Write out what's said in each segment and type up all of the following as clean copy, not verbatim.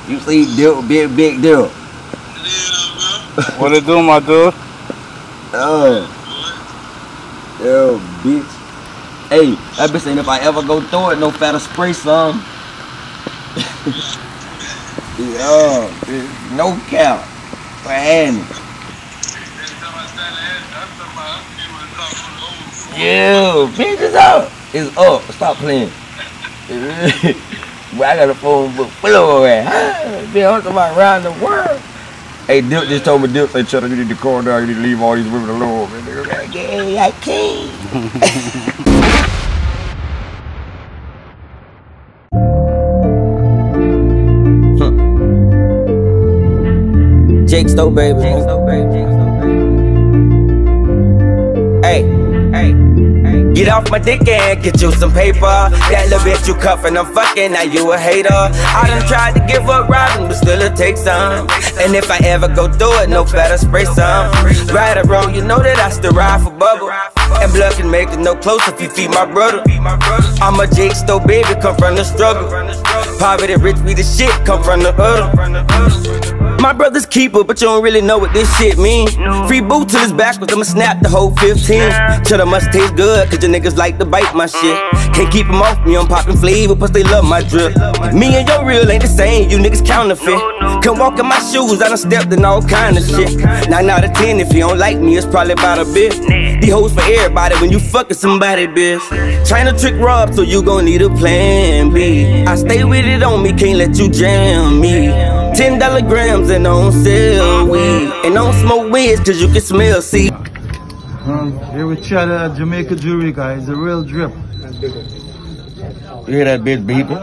You see Duke, big Duke. What it do, my dude? Yo, bitch. Hey, that bitch ain't if I ever go through it, no fatter spray some. Yo, bitch, no cap. For Annie. Yo, bitch, it's up. It's up. Stop playing. Boy, I got a phone book full of it. Bitch, I'm talking about around the world. Hey, Duke just told me, Duke said, "Shut up, you need to calm down, you need to leave all these women alone." Man, they're like, "Yeah, I can't." Jake Stowe, baby. Hey. Get off my dick and get you some paper. That little bitch you cuffin', I'm fucking, now you a hater. I done tried to give up riding, but still it takes some. And if I ever go through it, no fatter spray some. Right or wrong, you know that I still ride for bubble. And blood can make it no closer if you feed my brother. I'm a Jake Stowe, baby, come from the struggle. Poverty rich, we the shit, come from the other. My brother's keeper, but you don't really know what this shit mean. Free boot till it's backwards, I'ma snap the whole 15. Cheddar must taste good, cause your niggas like to bite my shit. Can't keep them off me, I'm popping flavor, plus they love my drip. Me and your real ain't the same, you niggas counterfeit. Come walk in my shoes, I done stepped in all kind of shit. 9 out of 10, if you don't like me, it's probably about a bit. These hoes for everybody when you fucking somebody, bitch. Trying to trick Rob, so you gon' need a plan B. I stay with it on me, can't let you jam me. $10 grams and don't sell weed. And don't smoke weeds cause you can smell seed. Here with Cheddar, Jamaica Jewelry guys, the real drip. You hear that bitch beeping?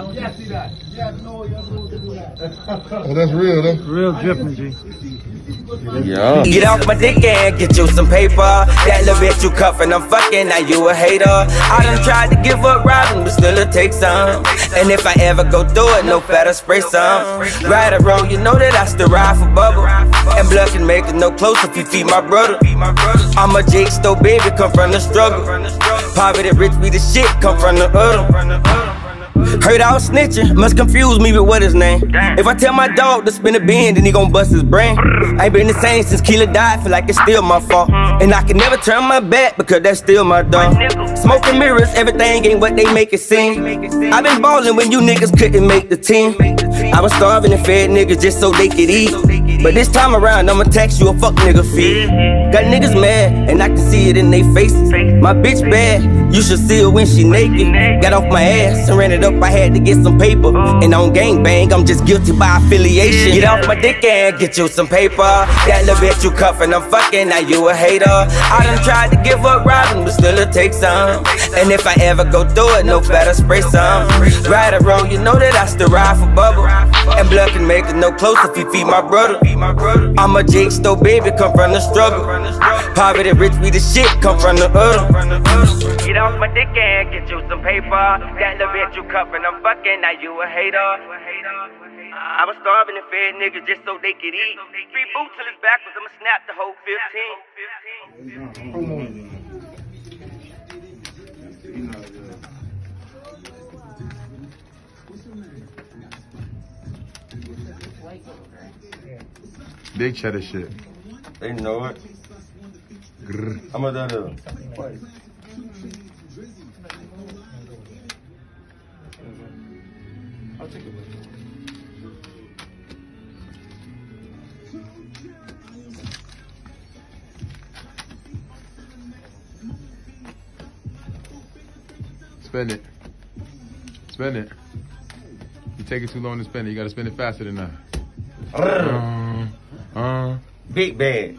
Oh, that's real though. Real drip, G. Yeah. Get off my dick and get you some paper. That little bitch you cuffin', I'm fucking, now you a hater. I done tried to give up riding, but still it takes some. And if I ever go through it, no fatter spray some. Right or wrong, you know that I still ride for bubble. And blood can make it no closer if you feed my brother. I'm a Jake Stowe, baby, come from the struggle. Poverty rich, we the shit, come from the other. Heard I was snitching, must confuse me with what his name. If I tell my dog to spin a bin, then he gon' bust his brain. I ain't been the same since Keela died, feel like it's still my fault. And I can never turn my back because that's still my dog. Smoking mirrors, everything ain't what they make it seem. I been ballin' when you niggas couldn't make the team. I was starving and fed niggas just so they could eat. But this time around, I'ma tax you a fuck nigga fee. Got niggas mad, and I can see it in they faces. My bitch bad, you should see her when she naked. Got off my ass and ran it up, I had to get some paper. And on gangbang, I'm just guilty by affiliation. Get off my dick and get you some paper. That little bitch you cuffin', I'm fucking, now you a hater. I done tried to give up riding, but still it takes some. And if I ever go through it, no fatter spray some. Right or wrong, you know that I still ride for bubble. And blood can make it no closer if you feed my brother. I'm a Jake Stowe, baby, come from the struggle. Poverty rich, we the shit, come from the other. Get off my dick and get you some paper. That little bitch you cuffin', I'm fucking, now you a hater. I was starving and fed niggas just so they could eat. Free boot till it's backwards, I'ma snap the whole 15. Big Cheddar shit. They know it. Grr. How much that is? I'll take it. Spend it. Spend it. You take it too long to spend it. You gotta spend it faster than that. Big bad.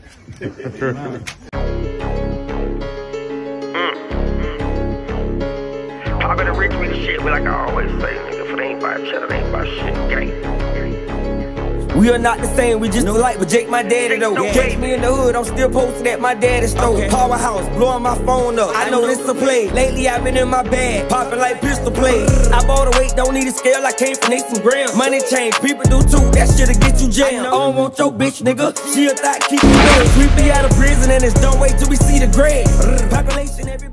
Poppin' the rich with the shit, like I always say, nigga, if it ain't by cheddar, it ain't by shit, gang. We are not the same, we just no like, but Jake my daddy though. Catch me in the hood, I'm still posted at my daddy's store. Powerhouse, blowing my phone up. I know this a play. Lately I've been in my bag, popping like pistol plays. I bought a weight, don't need a scale. I came from Nathan Graham. Money change, people do too. That shit'll get you jammed. I don't want your bitch, nigga. She a thought keep you dead. Sweep me out of prison and it's don't wait till we see the grave. Population every